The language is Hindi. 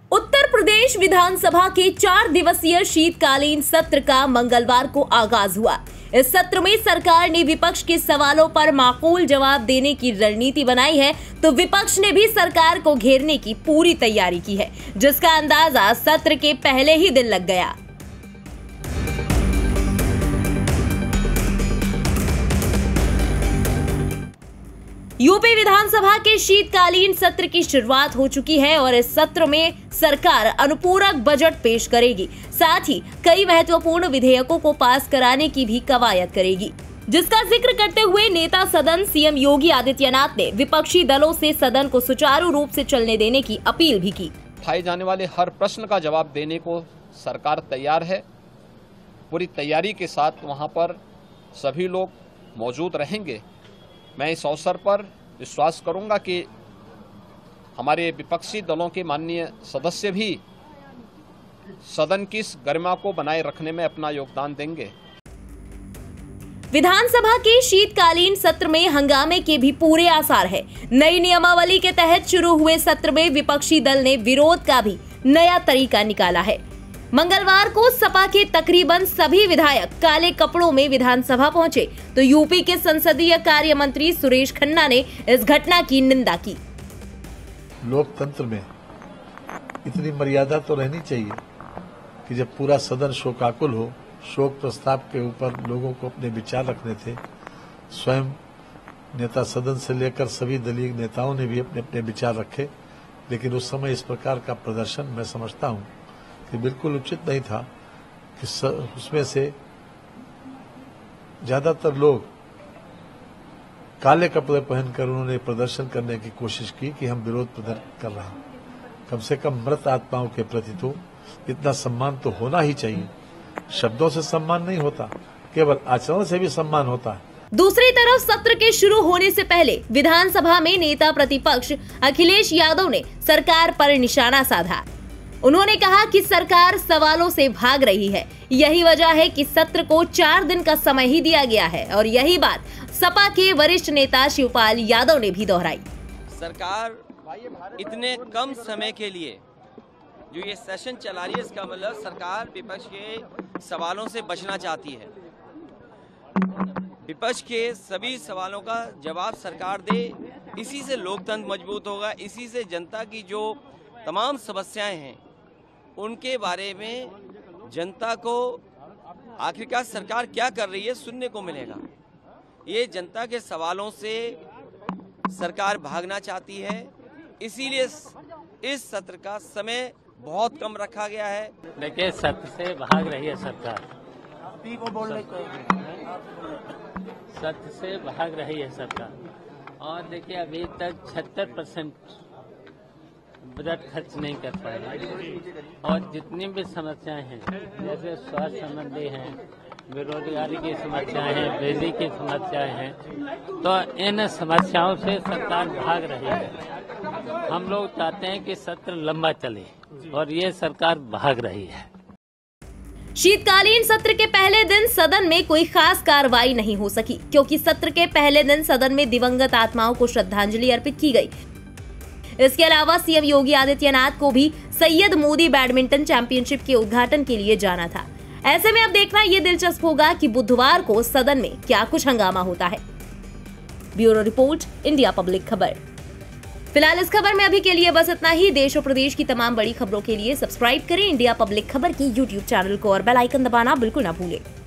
उत्तर प्रदेश विधानसभा के 4 दिवसीय शीतकालीन सत्र का मंगलवार को आगाज हुआ। इस सत्र में सरकार ने विपक्ष के सवालों पर माकूल जवाब देने की रणनीति बनाई है, तो विपक्ष ने भी सरकार को घेरने की पूरी तैयारी की है, जिसका अंदाजा सत्र के पहले ही दिन लग गया। यूपी विधानसभा के शीतकालीन सत्र की शुरुआत हो चुकी है और इस सत्र में सरकार अनुपूरक बजट पेश करेगी। साथ ही कई महत्वपूर्ण विधेयकों को पास कराने की भी कवायद करेगी, जिसका जिक्र करते हुए नेता सदन सीएम योगी आदित्यनाथ ने विपक्षी दलों से सदन को सुचारू रूप से चलने देने की अपील भी की। उठाए जाने वाले हर प्रश्न का जवाब देने को सरकार तैयार है। पूरी तैयारी के साथ वहां पर सभी लोग मौजूद रहेंगे। मैं इस अवसर पर विश्वास करूंगा कि हमारे विपक्षी दलों के माननीय सदस्य भी सदन की इस गरिमा को बनाए रखने में अपना योगदान देंगे। विधानसभा के शीतकालीन सत्र में हंगामे के भी पूरे आसार है। नई नियमावली के तहत शुरू हुए सत्र में विपक्षी दल ने विरोध का भी नया तरीका निकाला है। मंगलवार को सपा के तकरीबन सभी विधायक काले कपड़ों में विधानसभा पहुंचे, तो यूपी के संसदीय कार्य मंत्री सुरेश खन्ना ने इस घटना की निंदा की। लोकतंत्र में इतनी मर्यादा तो रहनी चाहिए कि जब पूरा सदन शोकाकुल हो, शोक प्रस्ताव के ऊपर लोगों को अपने विचार रखने थे। स्वयं नेता सदन से लेकर सभी दलीय नेताओं ने भी अपने अपने विचार रखे, लेकिन उस समय इस प्रकार का प्रदर्शन मैं समझता हूं कि बिल्कुल उचित नहीं था कि उसमें से ज्यादातर लोग काले कपड़े पहनकर उन्होंने प्रदर्शन करने की कोशिश की कि हम विरोध प्रदर्शन कर रहे हैं। कम से कम मृत आत्माओं के प्रति तो इतना सम्मान तो होना ही चाहिए। शब्दों से सम्मान नहीं होता, केवल आचरण से भी सम्मान होता है। दूसरी तरफ सत्र के शुरू होने से पहले विधानसभा में नेता प्रतिपक्ष अखिलेश यादव ने सरकार पर निशाना साधा। उन्होंने कहा कि सरकार सवालों से भाग रही है। यही वजह है कि सत्र को 4 दिन का समय ही दिया गया है और यही बात सपा के वरिष्ठ नेता शिवपाल यादव ने भी दोहराई। सरकार इतने कम समय के लिए जो ये सेशन चला रही है, इसका मतलब सरकार विपक्ष के सवालों से बचना चाहती है। विपक्ष के सभी सवालों का जवाब सरकार दे, इसी से लोकतंत्र मजबूत होगा। इसी से जनता की जो तमाम समस्याएं हैं उनके बारे में जनता को आखिरकार सरकार क्या कर रही है सुनने को मिलेगा। ये जनता के सवालों से सरकार भागना चाहती है, इसीलिए इस सत्र का समय बहुत कम रखा गया है। देखिए, सत्र से भाग रही है सरकार, सत्र से भाग रही है सरकार। और देखिए, अभी तक 76% बजट खर्च नहीं कर पाए और जितनी भी समस्याएं हैं, जैसे स्वास्थ्य संबंधी हैं, बेरोजगारी की समस्याएं हैं, बिजली की समस्याएं हैं, तो इन समस्याओं से सरकार भाग रही है। हम लोग चाहते हैं कि सत्र लंबा चले और ये सरकार भाग रही है। शीतकालीन सत्र के पहले दिन सदन में कोई खास कार्रवाई नहीं हो सकी, क्योंकि सत्र के पहले दिन सदन में दिवंगत आत्माओं को श्रद्धांजलि अर्पित की गई। इसके अलावा सीएम योगी आदित्यनाथ को भी सैयद मोदी बैडमिंटन चैंपियनशिप के उद्घाटन के लिए जाना था। ऐसे में अब देखना ये दिलचस्प होगा कि बुधवार को सदन में क्या कुछ हंगामा होता है। ब्यूरो रिपोर्ट, इंडिया पब्लिक खबर। फिलहाल इस खबर में अभी के लिए बस इतना ही। देश और प्रदेश की तमाम बड़ी खबरों के लिए सब्सक्राइब करें इंडिया पब्लिक खबर की यूट्यूब चैनल को और बेल आइकन दबाना बिल्कुल ना भूलें।